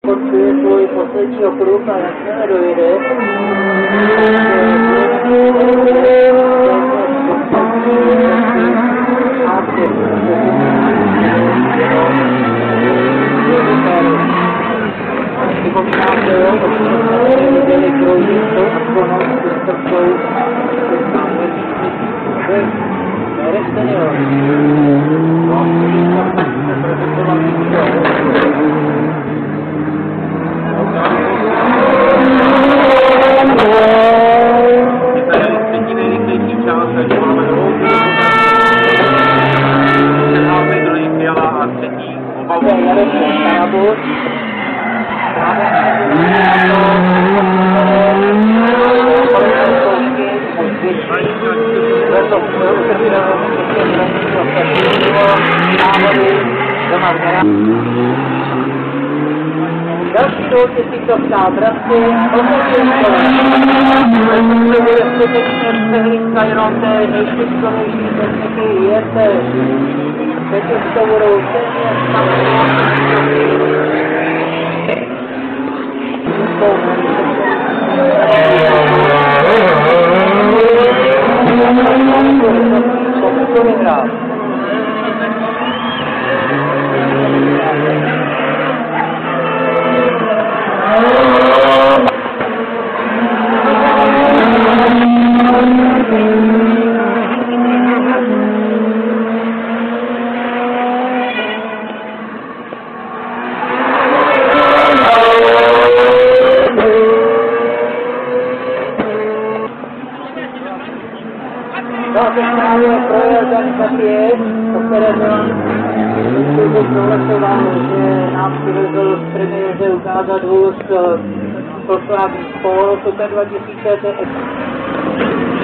Počuje svůj poslední okruh a jakmile dojede, připomínám, že jo, protože jsme viděli kroužit tou konou s krvkou, Derek senior. Třetí nejrychlejší čas, takže máme druhou druhý Fiala a třetí Obavu. Další soutěží to ptá bratři, protože bude skutečně přehlídka jenom té nejšikovnější techniky jete. Teď už to budou téměř ukázat vůz Volkswagen Polo Super 2000 TX.